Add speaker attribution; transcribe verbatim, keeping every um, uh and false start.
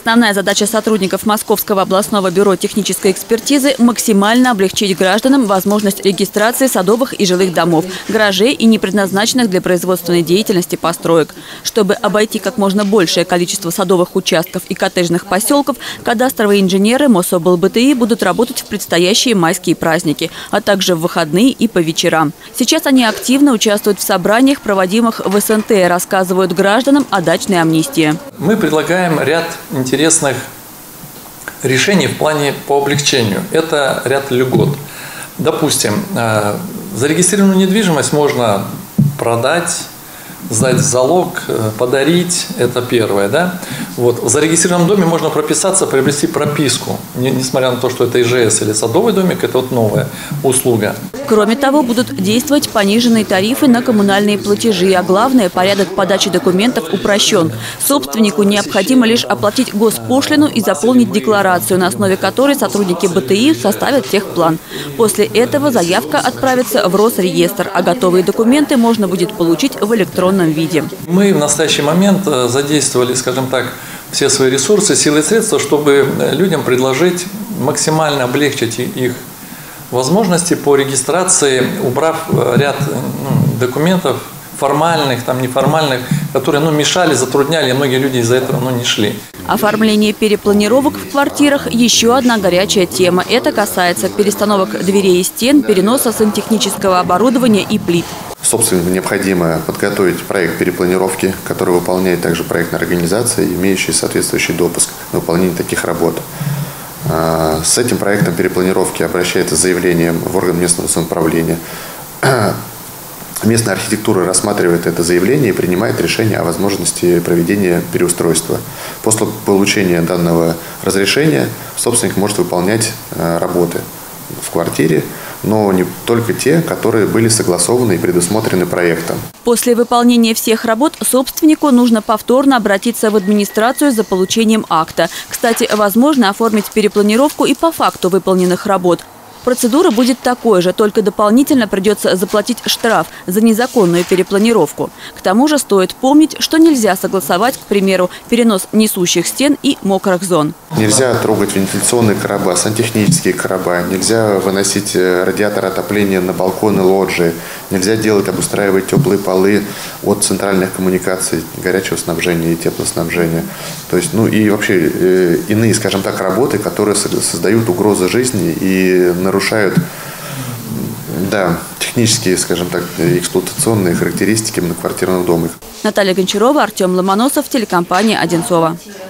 Speaker 1: Основная задача сотрудников Московского областного бюро технической экспертизы – максимально облегчить гражданам возможность регистрации садовых и жилых домов, гаражей и непредназначенных для производственной деятельности построек. Чтобы обойти как можно большее количество садовых участков и коттеджных поселков, кадастровые инженеры МосОблБТИ будут работать в предстоящие майские праздники, а также в выходные и по вечерам. Сейчас они активно участвуют в собраниях, проводимых в СНТ, рассказывают гражданам о дачной амнистии.
Speaker 2: Мы предлагаем ряд интересных решений в плане по облегчению. Это ряд льгот. Допустим, зарегистрированную недвижимость можно продать, сдать в залог, подарить, это первое, да. Вот. В зарегистрированном доме можно прописаться, приобрести прописку, несмотря на то, что это ИЖС или садовый домик, это вот новая услуга.
Speaker 1: Кроме того, будут действовать пониженные тарифы на коммунальные платежи, а главное, порядок подачи документов упрощен. Собственнику необходимо лишь оплатить госпошлину и заполнить декларацию, на основе которой сотрудники БТИ составят техплан. После этого заявка отправится в Росреестр, а готовые документы можно будет получить в электронном виде.
Speaker 2: Мы в настоящий момент задействовали, скажем так, все свои ресурсы, силы и средства, чтобы людям предложить максимально облегчить их возможности по регистрации, убрав ряд ну, документов формальных, там неформальных, которые ну, мешали, затрудняли, и многие люди из-за этого ну, не шли.
Speaker 1: Оформление перепланировок в квартирах – еще одна горячая тема. Это касается перестановок дверей и стен, переноса сантехнического оборудования и плит.
Speaker 3: Собственно, необходимо подготовить проект перепланировки, который выполняет также проектная организация, имеющая соответствующий допуск на выполнение таких работ. С этим проектом перепланировки обращается с заявлением в орган местного самоуправления. Местная архитектура рассматривает это заявление и принимает решение о возможности проведения переустройства. После получения данного разрешения собственник может выполнять работы в квартире, но не только те, которые были согласованы и предусмотрены проектом.
Speaker 1: После выполнения всех работ собственнику нужно повторно обратиться в администрацию за получением акта. Кстати, возможно оформить перепланировку и по факту выполненных работ. Процедура будет такой же, только дополнительно придется заплатить штраф за незаконную перепланировку. К тому же стоит помнить, что нельзя согласовать, к примеру, перенос несущих стен и мокрых зон.
Speaker 3: Нельзя трогать вентиляционные короба, сантехнические короба, нельзя выносить радиатор отопления на балконы, лоджии, нельзя делать, обустраивать теплые полы от центральных коммуникаций, горячего снабжения и теплоснабжения. То есть, ну и вообще э, иные, скажем так, работы, которые создают угрозу жизни и нарушают да, технические, скажем так, эксплуатационные характеристики многоквартирных домов.
Speaker 1: Наталья Гончарова, Артем Ломоносов, телекомпания «Одинцово».